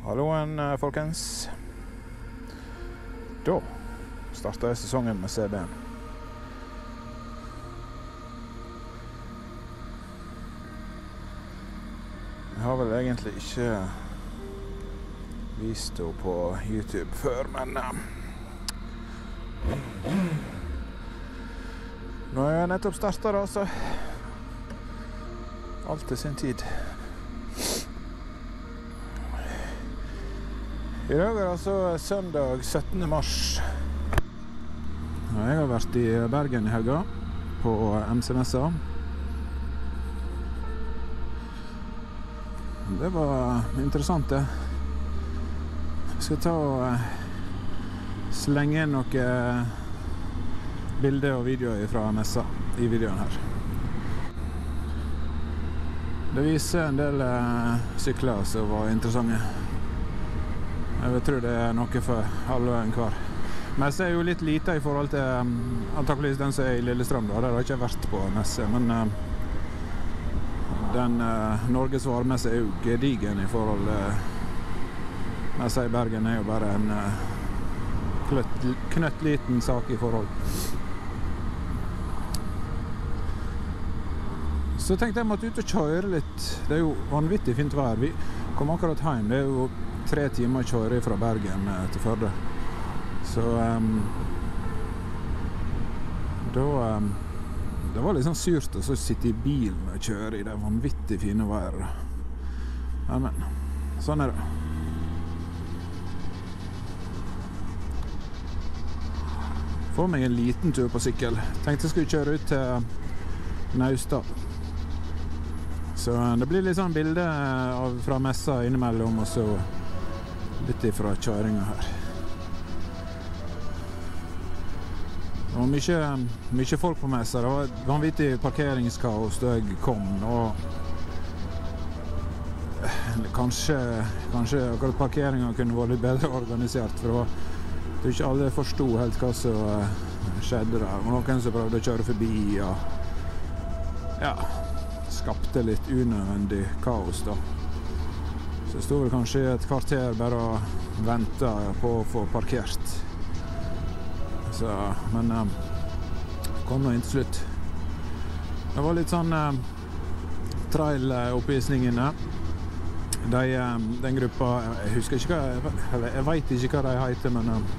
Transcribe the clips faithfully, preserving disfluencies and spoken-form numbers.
Halloen, folkens. Da starter jeg sesongen med C B-en. Jeg har vel egentlig ikke vist det på YouTube før, men uh, nå har jeg nettopp startet da, så alt til sin tid. I dag er det altså søndag syttende mars. Jeg har vært i Bergen i helga på M C-messa. Det var interessant det. Jeg skal ta og slenge inn noen bilder og videoer fra messa i videoen her. Det viser en del sykler som var interessante. Jeg tror det er noe for alle og enhver. Messe er jo litt lite i forhold til um, antakeligvis den som er i Lillestrøm. Da. Der har jeg ikke vært på messe, men uh, den uh, Norges varemesse er jo gedigen i forhold til uh, messa i Bergen er jo bare en uh, kløtt, knøttliten sak i forhold. Så tenkte jeg måtte ut og kjøre litt. Det er jo vanvittig fint vær. Vi kom akkurat hjem. Det er jo tre timer kjøre fra Bergen til Førde. Så um, da um, det var litt sånn surt å sitte i bilen og kjøre i det vanvittig fine været. Ja, men sånn er det. Får meg en liten tur på sykkel. Tenkte jeg skulle kjøre ut til Naustdal. Så det blir litt sånn bilde av, fra messa innimellom, og så litt ifra kjøringen her. Det var mye, mye folk på messa. Det var vanvittig parkeringskaos da jeg kom, og kanskje, kanskje akkurat parkeringen kunne vært litt bedre organisert, for det var det var ikke alle forstod helt hva som skjedde der. Det var noen som prøvde å kjøre forbi, og ja, skapte litt unødvendig kaos da. Så jeg stod vel kanskje et kvarter bare og ventet på å få parkert. Så, men um, kom nå inn til slutt. Det var litt sånn um, trail-oppvisning inne. De, um, den gruppa, jeg husker ikke hva, eller jeg vet ikke hva de heter, men um,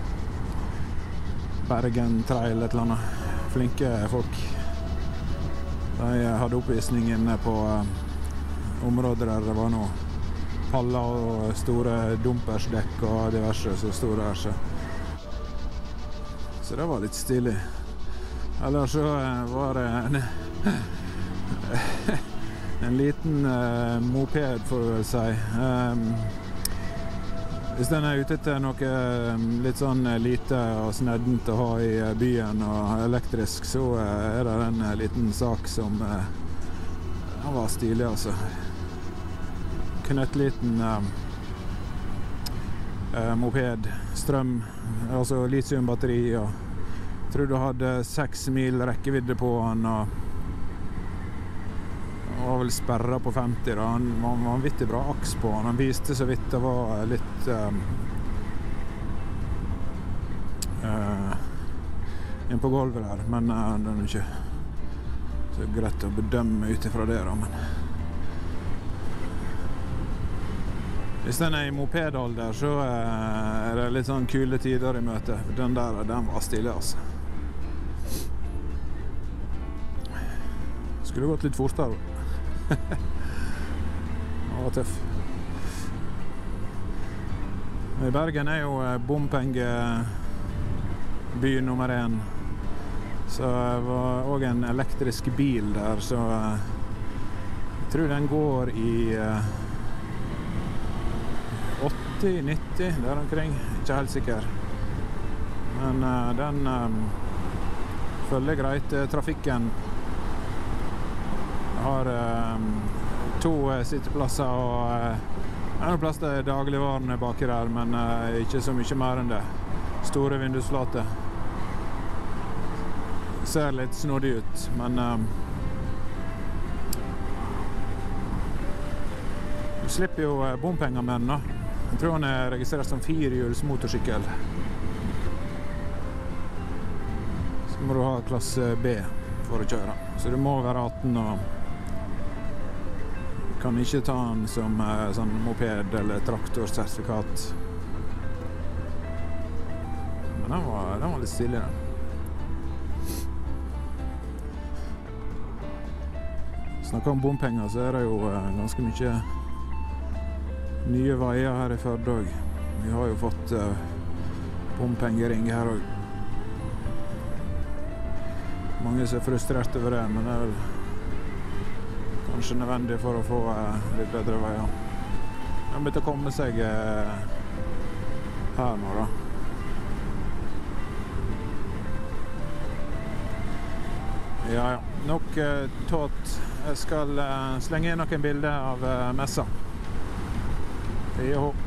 Bergen Trail et eller annet. Flinke folk. De hadde oppvisning inne på um, områder der det var noe paller og store dumpersdekk og diverse som stod der. Så. så det var litt stilig. Eller så var det en, en liten uh, moped, får vi vel si. Um, hvis den er ute til noe um, litt sånn lite og sneddent å ha i byen og elektrisk, så uh, er det en uh, liten sak som uh, den var stilig, altså. Knøttliten uh, uh, moped, strøm, altså lithiumbatteri, og jeg tror du hadde seks mil rekkevidde på han, og han var vel sperret på femti da. Han var vanvittig bra aks på han. Han viste så vidt det var litt um, uh, inn på gulvet der, men uh, det er ikke så greit å bedømme ut ifra det da, men hvis den er i mopedalder, så er det litt sånn kule tider i møte. Den der, den var stilig, altså. Skulle gått litt fortere. Den var tøff. I Bergen er jo bompenge by nummer én. Så det var også en elektrisk bil der, så jeg tror den går i åtti nitti, der omkring. Ikke helt sikker. Men uh, den um, følger greit trafikken. Jeg har um, to uh, sitteplasser og uh, en plass der dagligvarene baki der, men uh, ikke så mye mer enn det. Store vindusflater. Ser litt snodig ut, men um, du slipper jo bompenger med den da. Jeg tror han er registrert som firehjuls motorsykkel. Så må du ha klasse B for å kjøre. Så du må være atten og kan ikke ta den som eh, sånn moped eller traktorsertifikat. Men den var, den var litt stilig, den. Snakker om bompenger, så er det jo eh, ganske mye nye veier her i Førde også. Vi har jo fått eh, bompengering her også. Mange som er frustrert over det, men det er vel kanskje nødvendig for å få eh, litt bedre veier. Den begynte å komme seg eh, her nå da. Ja, ja. Nok eh, tåt. Jeg skal eh, slenge inn noen bilder av eh, messa. Hei og hå.